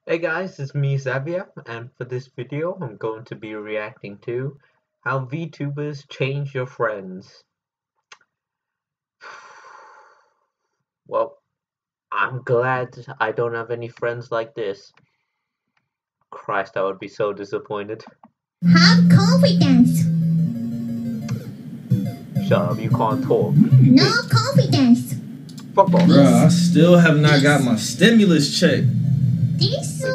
Hey guys, it's me Xavier, and for this video I'm going to be reacting to how VTubers change your friends. Well, I'm glad I don't have any friends like this. Christ, I would be so disappointed. Have confidence. Shut up, you can't talk. No confidence. Fuck off. Bruh, I still have not got my stimulus check. This,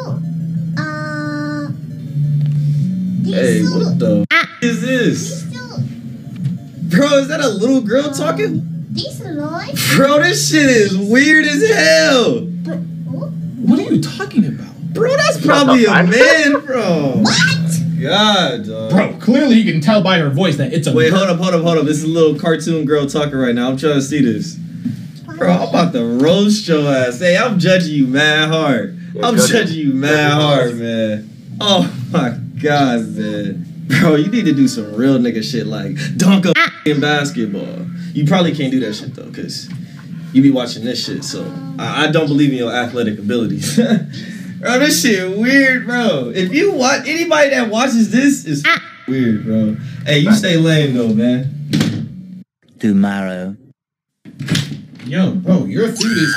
Hey, what the is this? Bro, is that a little girl talking? This Lloyd. Bro, this shit is weird as hell. Bro, what are you talking about? Bro, that's probably a man, bro. What? God, dog. Bro, clearly you can tell by her voice that it's a Wait, girl. hold up. This is a little cartoon girl talking right now. I'm trying to see this. Bro, I'm about to roast your ass. Hey, I'm judging you mad hard. I'm judging you mad hard, man. Oh my God, man. Bro, you need to do some real nigga shit like dunk a in basketball. You probably can't do that shit though, cause you be watching this shit. So I don't believe in your athletic abilities. Bro, this shit weird, bro. If you watch anybody that watches this is weird, bro. Hey, you stay lame though, man. Tomorrow. Yo, bro, you're through this.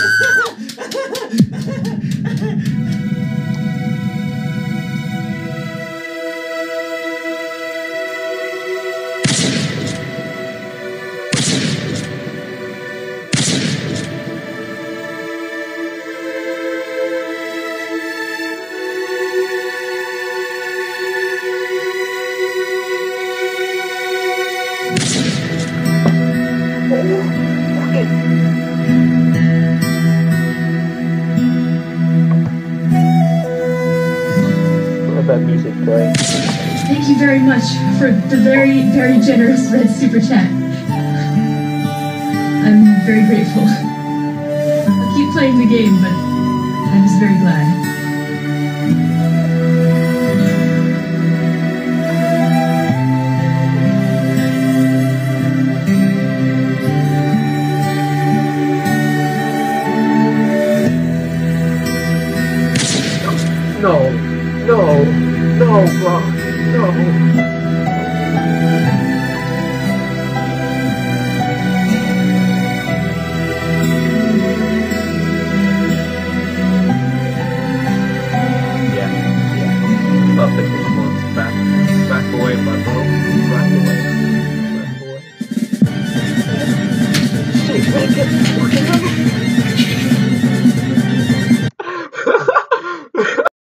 Let that music play. Thank you very much for the very, very generous red super chat. I'm very grateful. I'll keep playing the game, but I'm just very glad. No, bro, no.